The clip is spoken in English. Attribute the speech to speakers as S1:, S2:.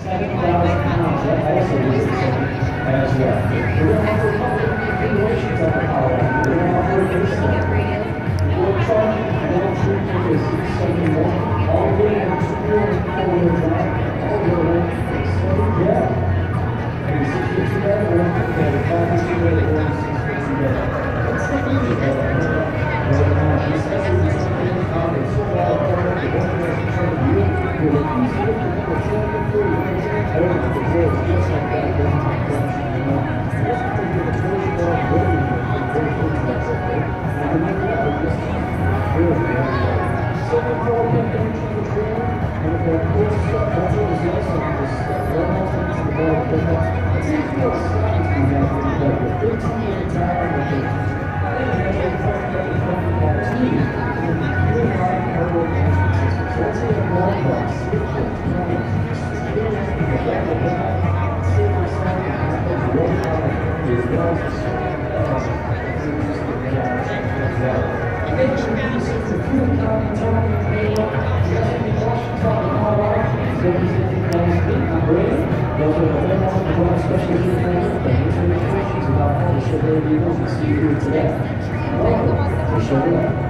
S1: £70 that also is accepted as well. We're going to offer a couple of configurations of the Colorado. We're going to offer a base level. We're charging one true for the 671, all the way to 4-wheel drive, all the way to 670 jet. And the 650 jet, we're going to put the 550 jet, or the 650 jet. That's the beauty of it. This accessory is something it's so well covered, the one that has to you with an easy look at the trailer for you. I don't know if it works just like that, it doesn't have function, you know. Just because you're a first car, very good, that's okay. And the next level, just really, second floor pin entry to the trailer, and if that cool stuff, that's what is nice on this stuff. Right now, it's the ball pickup. It's a real size we have here, but the 15-year tire, with the Today. Welcome to Chevrolet.